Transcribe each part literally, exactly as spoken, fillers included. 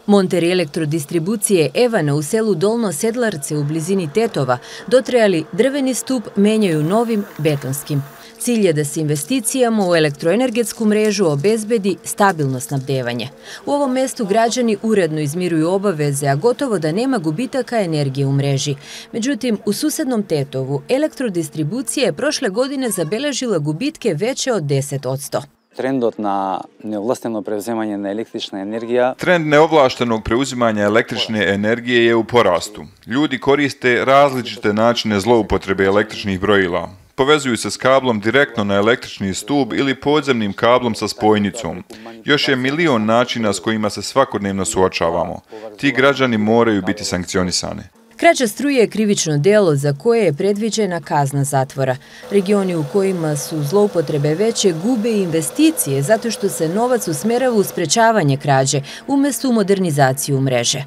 Monteri elektrodistribucije Evana u selu Dolno Sedlarce u blizini Tetova dotrajali drveni stup menjaju novim betonskim. Cilj je da se investicijama u elektroenergetsku mrežu obezbedi stabilno snabdevanje. U ovom mestu građani uredno izmiruju obaveze, a gotovo da nema gubitaka energije u mreži. Međutim, u susednom Tetovu elektrodistribucija je prošle godine zabeležila gubitke veće od deset posto. Trendot na neovlašteno preuzimanje na električna energija. Trend neovlaštenog preuzimanja električne energije je u porastu. Ljudi koriste različite načine zloupotrebe električnih brojila. Povezuju se s kablom direktno na električni stup ili podzemnim kablom sa spojnicom. Još je milion načina s kojima se svakodnevno suočavamo. Ti građani moraju biti sankcionisani. Krađa struje je krivično delo za koje je predviđena kazna zatvora. Regioni u kojima su zloupotrebe veće gube investicije zato što se novac usmerava u sprečavanje krađe umjesto u modernizaciju mreže.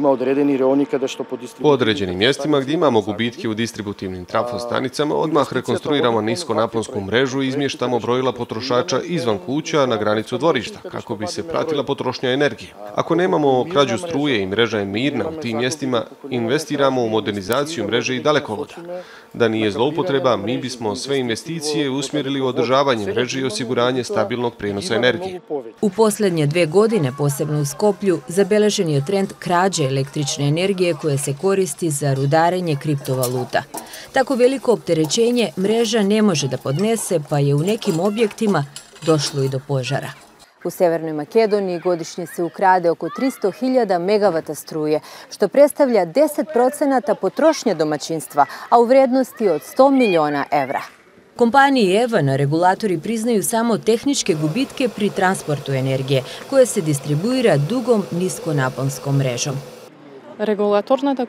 Po određenim mjestima gdje imamo gubitke u distributivnim trafostanicama, odmah rekonstruiramo niskonaponsku mrežu i izmještamo brojila potrošača izvan kuća na granicu dvorišta, kako bi se pratila potrošnja energije. Ako nemamo krađu struje i mreža je mirna u tim mjestima, investiramo u modernizaciju mreže i dalekovoda. Da nije zloupotreba, mi bismo sve investicije usmjerili u održavanje mreže i osiguranje stabilnog prijenosa energije. U posljednje dve godine, posebno u Skoplju, zabeležen je trend krađe električne energije koje se koristi za rudarenje kriptovaluta. Tako veliko opterećenje mreža ne može da podnese, pa je u nekim objektima došlo i do požara. U Severnoj Makedoniji godišnje se ukrade oko tristo hiljada megavata struje, što predstavlja deset procenata potrošnje domaćinstva, a u vrednosti od sto miliona evra. Kompaniji Evan regulatori priznaju samo tehničke gubitke pri transportu energije, koja se distribuira dugom niskonaponskom mrežom. Regulatorna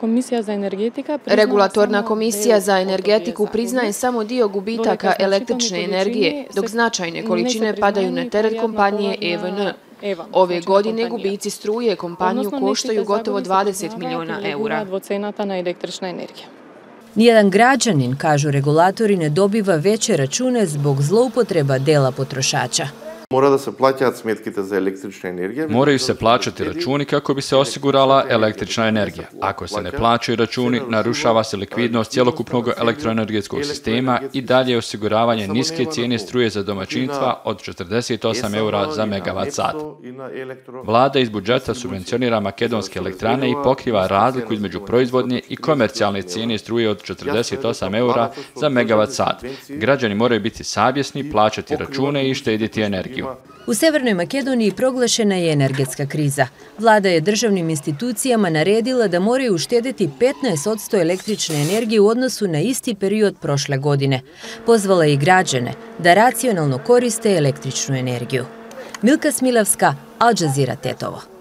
komisija za energetiku priznaje samo dio gubitaka električne energije, dok značajne količine padaju na teret kompanije E V N. Ove godine gubici struje kompaniju koštaju gotovo dvadeset miliona eura. Nijedan građanin, kažu regulatori, ne dobiva veće račune zbog zloupotreba dela potrošača. Moraju se plaćati računi kako bi se osigurala električna energija. Ako se ne plaćaju računi, narušava se likvidnost cjelokupnog elektroenergetskog sistema i dalje osiguravanje niske cijene struje za domaćinstva od četrdeset osam eura za megavat sat. Vlada iz budžeta subvencionira makedonske elektrane i pokriva razliku između proizvodnje i komercijalne cijene struje od četrdeset osam eura za megavat sat. Građani moraju biti savjesni, plaćati račune i štediti energiju. U Severnoj Makedoniji proglašena je energetska kriza. Vlada je državnim institucijama naredila da moraju uštediti petnaest posto električne energije u odnosu na isti period prošle godine. Pozvala je i građane da racionalno koriste električnu energiju. Milka Smilavska, Al Jazeera, Tetovo.